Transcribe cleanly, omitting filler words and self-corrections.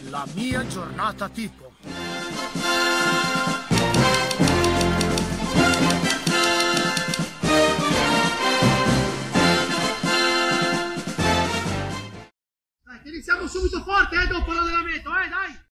La mia giornata tipo. Dai, che iniziamo subito forte, dopo la della metro, dai!